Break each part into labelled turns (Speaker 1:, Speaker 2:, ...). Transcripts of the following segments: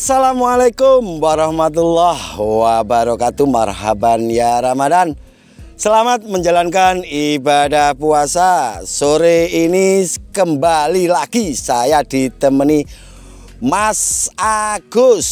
Speaker 1: Assalamualaikum warahmatullahi wabarakatuh. Marhaban ya Ramadan. Selamat menjalankan ibadah puasa. Sore ini kembali lagi saya ditemani Mas Agus.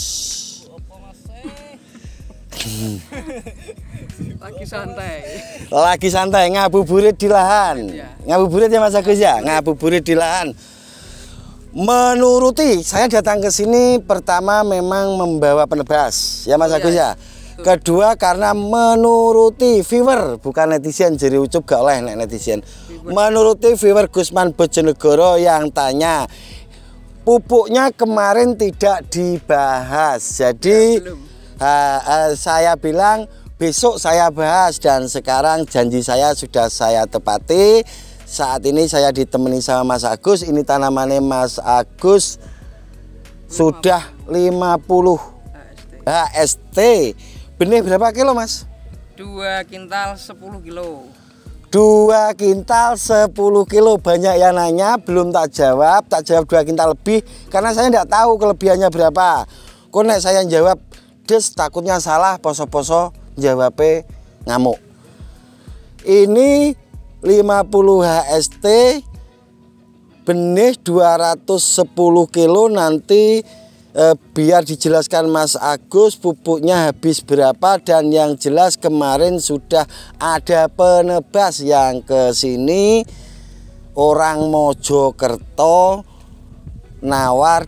Speaker 1: Lagi santai ngabuburit di lahan. Ngabuburit ya Mas Agus ya, ngabuburit di lahan. Menuruti, saya datang ke sini pertama memang membawa penebas, ya Mas Agus ya. Kedua karena menuruti viewer, bukan netizen, jadi ucup gak oleh netizen. Menuruti viewer Gusman Bojonegoro yang tanya, pupuknya kemarin tidak dibahas. Jadi saya bilang besok saya bahas dan sekarang janji saya sudah saya tepati. Saat ini saya ditemani sama Mas Agus. Ini tanamannya Mas Agus sudah 50 HST. Benih berapa kilo Mas?
Speaker 2: 2 kintal 10 kilo.
Speaker 1: 2 kintal 10 kilo. Banyak yang nanya, belum tak jawab 2 kintal lebih karena saya tidak tahu kelebihannya berapa. Konek saya jawab des, takutnya salah, poso-poso jawabnya ngamuk. Ini 50 HST, benih 210 kilo. Nanti biar dijelaskan Mas Agus pupuknya habis berapa, dan yang jelas kemarin sudah ada penebas yang ke sini orang Mojokerto nawar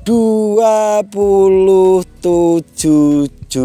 Speaker 1: 27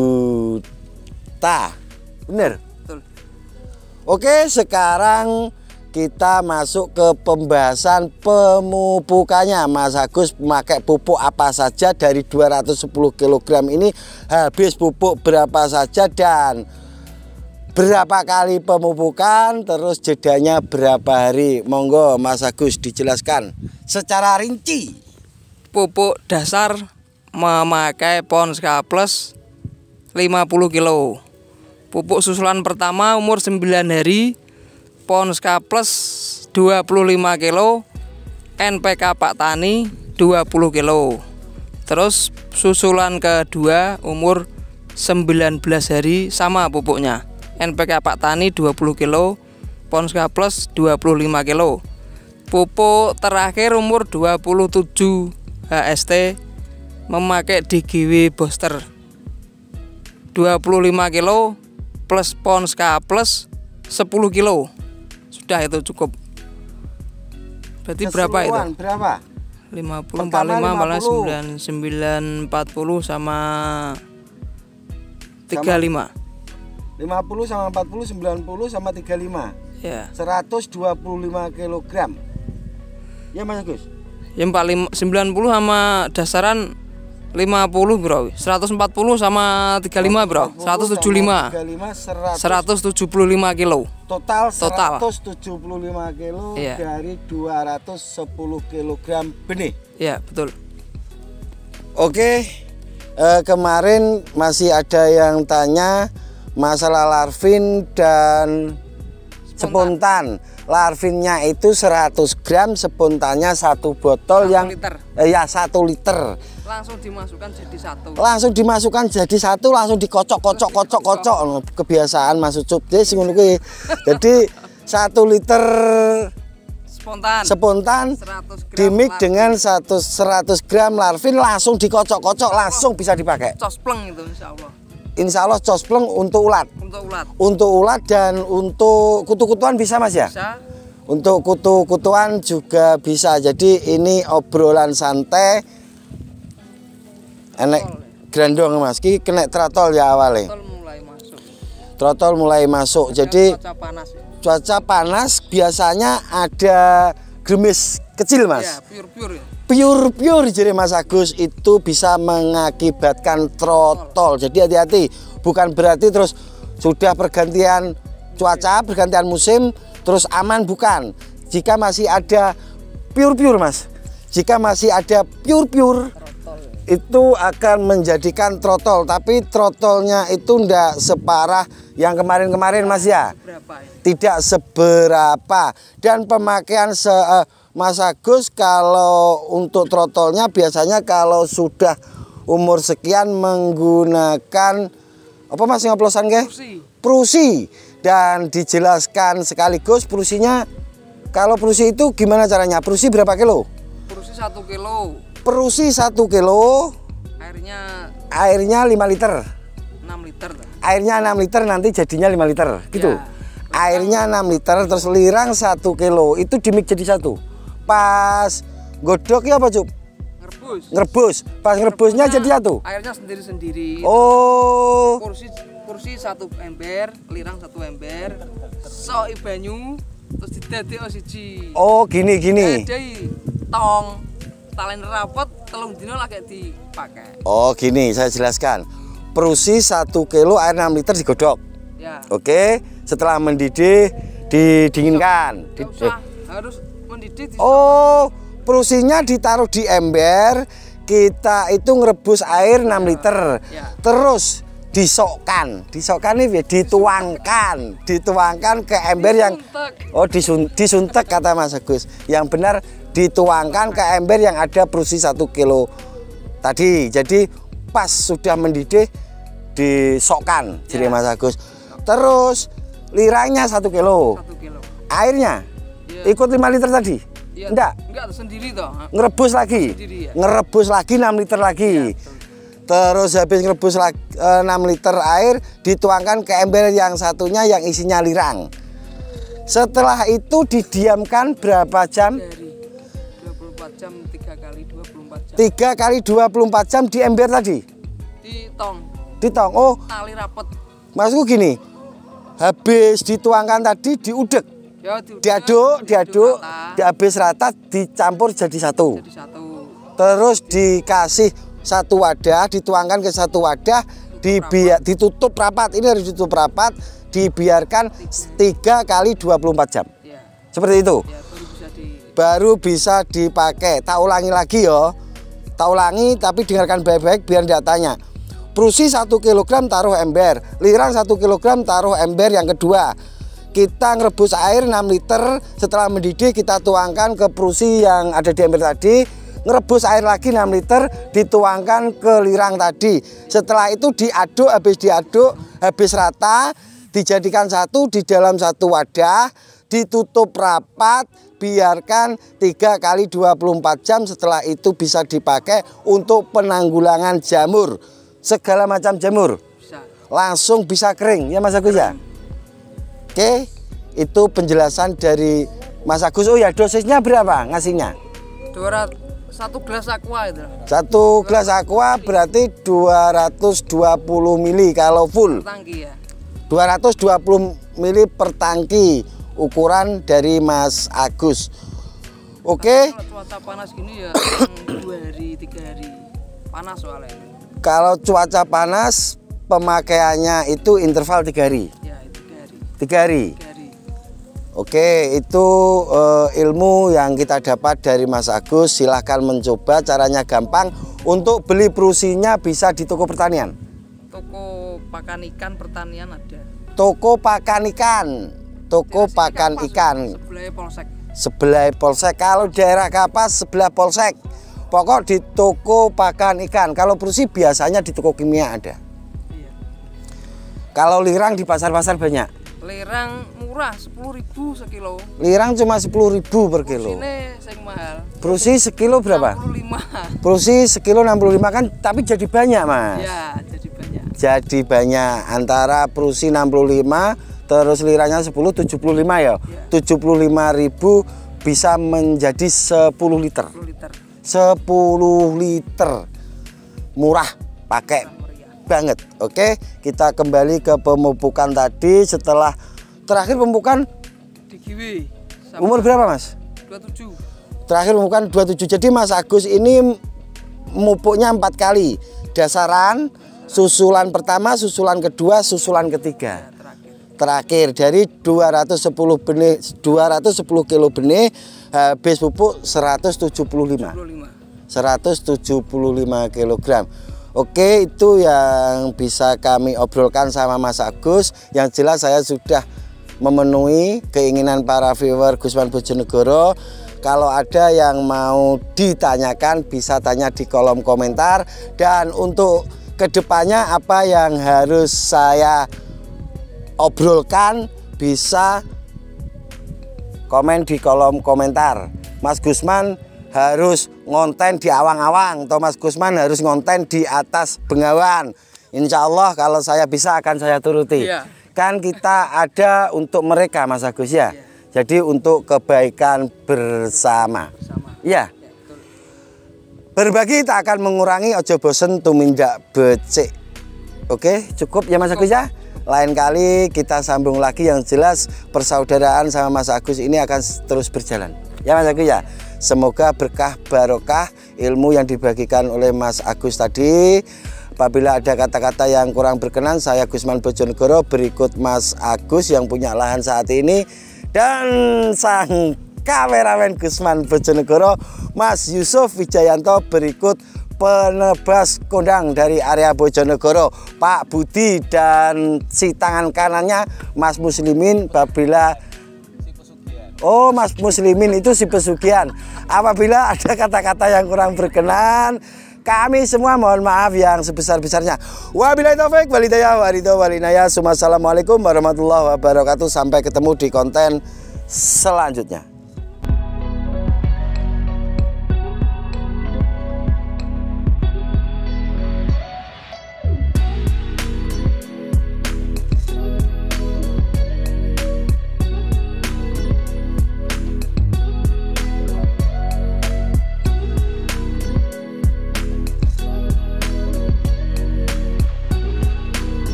Speaker 1: juta. Bener? Oke, sekarang kita masuk ke pembahasan pemupukannya. Mas Agus memakai pupuk apa saja dari 210 kg ini, habis pupuk berapa saja dan berapa kali pemupukan, terus jedanya berapa hari. Monggo Mas Agus dijelaskan secara rinci.
Speaker 2: Pupuk dasar memakai Ponska Plus 50 kilo. Pupuk susulan pertama umur 9 hari Ponska Plus 25 kilo, NPK Pak Tani 20 kilo. Terus susulan kedua umur 19 hari sama pupuknya, NPK Pak Tani 20 kilo, Ponska Plus 25 kilo. Pupuk terakhir umur 27 HST memakai DGW Booster 25 kilo plus Ponska Plus 10 kilo. Sudah itu cukup. Berarti berapa itu?
Speaker 1: Berapa?
Speaker 2: 50, 45, 49, 40 sama 35.
Speaker 1: 50 sama 40, 90 sama 35.
Speaker 2: Ya.
Speaker 1: 125 kg. Ya Mas Agus?
Speaker 2: Yang 90 sama dasaran 50 bro, 140 sama 35 bro, 175, 175 kilo.
Speaker 1: Total 175 kilo
Speaker 2: iya.
Speaker 1: Dari 210 kg benih.
Speaker 2: Ya betul.
Speaker 1: Oke, kemarin masih ada yang tanya masalah larvin dan spontan. Larvinnya itu 100 gram, spontannya 1 botol 1 yang
Speaker 2: liter.
Speaker 1: Ya 1 liter.
Speaker 2: Langsung dimasukkan jadi satu.
Speaker 1: Langsung dimasukkan jadi satu, langsung dikocok. Kebiasaan Mas Ucup. Jadi 1 liter spontan
Speaker 2: 100 gram
Speaker 1: dimik dengan 100 gram larvin, langsung dikocok, langsung bisa dipakai.
Speaker 2: Cospleng itu insya Allah.
Speaker 1: Insya Allah cospleng untuk ulat. Untuk ulat dan untuk kutu-kutuan bisa Mas ya?
Speaker 2: Bisa.
Speaker 1: Untuk kutu-kutuan juga bisa. Jadi ini obrolan santai. Enek grandong Mas, ki kena trotol ya awalnya. Trotol mulai masuk. Jadi cuaca panas biasanya ada gerimis kecil Mas.
Speaker 2: Ya, pure.
Speaker 1: Pure jadi Mas Agus itu bisa mengakibatkan trotol. Jadi hati-hati, bukan berarti terus sudah pergantian cuaca, pergantian musim terus aman, bukan. Jika masih ada pure Mas, jika masih ada pure itu akan menjadikan trotol, tapi trotolnya itu ndak separah yang kemarin Mas ya. Tidak seberapa. Dan pemakaian Mas Agus kalau untuk trotolnya biasanya kalau sudah umur sekian menggunakan apa Mas ngoplosan ke? Prusi. Dan dijelaskan sekaligus prusinya. Kalau prusi itu gimana caranya? Prusi berapa kilo?
Speaker 2: Prusi 1 kilo.
Speaker 1: Prusi 1 kilo. Airnya 5 liter.
Speaker 2: 6 liter.
Speaker 1: Airnya 6 liter nanti jadinya 5 liter gitu. Ya. Airnya 6 liter terus lirang 1 kilo itu dimix jadi satu. Pas godok ya apa Cuk? Ngerebus. Pas ngerebusnya jadi satu.
Speaker 2: Airnya sendiri-sendiri.
Speaker 1: Oh.
Speaker 2: Kursi 1 ember, lirang 1 ember. Sok banyu terus didadek siji.
Speaker 1: Oh, gini.
Speaker 2: Dadi tong talen rapet 3 dino lagi dipakai.
Speaker 1: Oh, gini saya jelaskan. Prusi 1 kilo air 6 liter digodok.
Speaker 2: Ya.
Speaker 1: Oke, setelah mendidih didinginkan.
Speaker 2: Harus mendidih.
Speaker 1: Oh, prusinya ditaruh di ember, kita itu ngerebus air 6 liter. Ya. Terus disokkan ini dituangkan ke ember yang disuntek kata Mas Agus. Yang benar dituangkan ke ember yang ada prusi 1 kilo tadi. Jadi pas sudah mendidih disokkan jadi Mas Agus. Terus lirangnya 1 kilo. Airnya ikut 5 liter tadi?
Speaker 2: Ya, enggak sendiri toh.
Speaker 1: Ngerebus lagi. Sendiri, ya? Ngerebus lagi 6 liter lagi. Ya, terus habis ngerebus 6 liter air dituangkan ke ember yang satunya yang isinya lirang. Setelah itu didiamkan berapa jam?
Speaker 2: 24 jam, 3 kali 24 jam.
Speaker 1: 3 kali 24 jam di ember tadi? Di tong. Oh.
Speaker 2: Tali rapet.
Speaker 1: Maksudku gini. Habis dituangkan tadi diudek.
Speaker 2: Ya,
Speaker 1: diaduk, habis rata dicampur jadi satu. Terus dikasih satu wadah, dituangkan ke satu wadah, ditutup rapat. Ini harus ditutup rapat, dibiarkan 3 kali 24 jam. Ya. Seperti itu. Ya, baru bisa dipakai. Tak ulangi lagi ya. Tak ulangi tapi dengarkan baik-baik biar tidak tanya. Prusi 1 kg taruh ember, lirang 1 kg taruh ember yang kedua. Kita ngerebus air 6 liter, setelah mendidih kita tuangkan ke prusi yang ada di ember tadi. Ngerebus air lagi 6 liter, dituangkan ke lirang tadi. Setelah itu diaduk, habis rata, dijadikan satu di dalam satu wadah, ditutup rapat, biarkan 3 kali 24 jam. Setelah itu bisa dipakai untuk penanggulangan jamur. Segala macam jamur. Langsung bisa kering, ya Mas Agus ya? Oke, itu penjelasan dari Mas Agus. Oh ya, dosisnya berapa ngasihnya?
Speaker 2: 1 gelas aqua itu.
Speaker 1: 1 gelas aqua berarti 220 mili kalau full.
Speaker 2: Per tangki ya.
Speaker 1: 220 mili per tangki ukuran dari Mas Agus. Oke.
Speaker 2: Kalau cuaca panas gini ya 2 hari 3 hari panas soalnya.
Speaker 1: Kalau cuaca panas pemakaiannya itu interval 3 hari.
Speaker 2: Ya, 3 hari.
Speaker 1: 3 hari. Oke, itu ilmu yang kita dapat dari Mas Agus. Silahkan mencoba, caranya gampang. Untuk beli prusinya bisa di toko pertanian.
Speaker 2: Toko pakan ikan pertanian ada.
Speaker 1: Toko pakan ikan. Toko pakan ikan.
Speaker 2: Sebelah Polsek.
Speaker 1: Sebelah Polsek. Kalau daerah Kapas sebelah Polsek. Pokok di toko pakan ikan. Kalau prusi biasanya di toko kimia ada.
Speaker 2: Iya.
Speaker 1: Kalau lirang di pasar-pasar banyak.
Speaker 2: Lirang murah 10.000 sekilo.
Speaker 1: Lirang cuma 10.000 per kilo.
Speaker 2: Prusine sing mahal.
Speaker 1: Prusi sekilo berapa?
Speaker 2: 65.
Speaker 1: Prusi sekilo 65 kan, tapi jadi banyak Mas.
Speaker 2: Ya, jadi banyak.
Speaker 1: Jadi banyak. Antara prusi 65 terus liranya 10 75 ya. 75.000 bisa menjadi 10 liter. 10 liter. Murah, pakai banget. Oke, kita kembali ke pemupukan tadi. Setelah terakhir pemupukan
Speaker 2: di Giwi.
Speaker 1: Umur berapa Mas?
Speaker 2: 27.
Speaker 1: Terakhir pemupukan 27. Jadi Mas Agus ini memupuknya 4 kali. Dasaran, susulan pertama, susulan kedua, susulan ketiga. Terakhir dari 210 benih, 210 kilo benih, habis pupuk 175 kilogram. Oke, itu yang bisa kami obrolkan sama Mas Agus. Yang jelas saya sudah memenuhi keinginan para viewer Gusman Bojonegoro. Kalau ada yang mau ditanyakan bisa tanya di kolom komentar. Dan untuk kedepannya apa yang harus saya obrolkan bisa komen di kolom komentar. Mas Gusman harus ngonten di awang-awang, atau Mas Gusman harus ngonten di atas Bengawan. Insya Allah kalau saya bisa akan saya turuti.
Speaker 2: Iya.
Speaker 1: Kan kita ada untuk mereka Mas Agus ya.
Speaker 2: Iya.
Speaker 1: Jadi untuk kebaikan bersama. Iya. Berbagi tak akan mengurangi, ojo bosen tumindak becik. Oke, cukup ya Mas Agus ya. Lain kali kita sambung lagi, yang jelas persaudaraan sama Mas Agus ini akan terus berjalan. Ya Mas Agus ya. Semoga berkah barokah ilmu yang dibagikan oleh Mas Agus tadi. Apabila ada kata-kata yang kurang berkenan, saya Gusman Bojonegoro berikut Mas Agus yang punya lahan saat ini, dan sang kameramen Gusman Bojonegoro Mas Yusuf Wijayanto berikut penebas kondang dari area Bojonegoro Pak Budi, dan si tangan kanannya Mas Muslimin. Apabila Mas Muslimin itu si pesugihan. Apabila ada kata-kata yang kurang berkenan, kami semua mohon maaf yang sebesar-besarnya. Wabillahi taufik wal hidayah wa ridho wal inayah. Assalamualaikum warahmatullahi wabarakatuh. Sampai ketemu di konten selanjutnya.